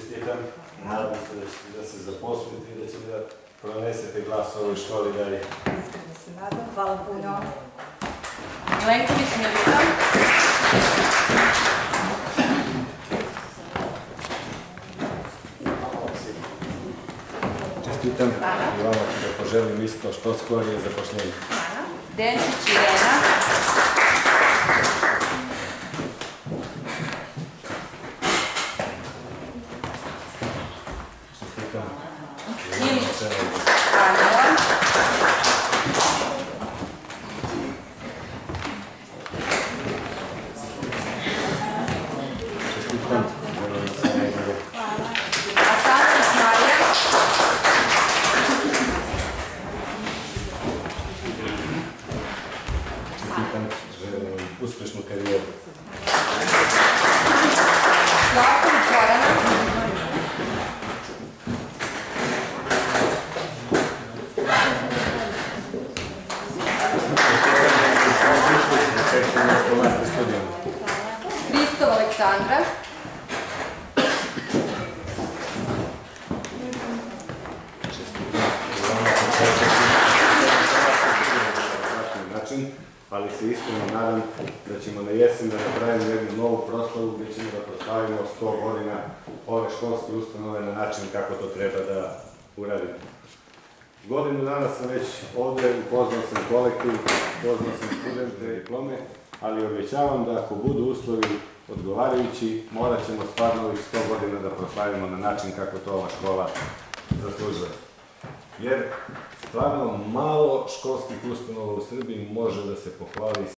čestitam, nadam se da se zaposlite i da ćete da pronesete glas ovoj školi dalje. Iskreno se nadam, hvala puno. Milenković Milica. Čestitam i vama da poželim isto što skorije zapošljenje. Denčić Irena. Čestitam. Ilić Anđela. Čestitam. Asanović Marija. Čestitam. Želim uspešnu karijeru. Slavković Zorana. Hristov Aleksandra. Ali se iskreno nadam da ćemo na jesen da napravimo jednu novu proslavu gdje ćemo da proslavimo 100 godina ove školske ustanove na način kako to treba da uradimo. Godinu dana sam već ovde, upoznao sam kolektiv, upoznao sam studente, diplome, ali obećavam da ako budu uslovi odgovarajući, morat ćemo stvarno ovih 100 godina da proslavimo na način kako to ova škola zaslužuje. Jer stvarno malo školskih ustanova u Srbiji može da se pohvali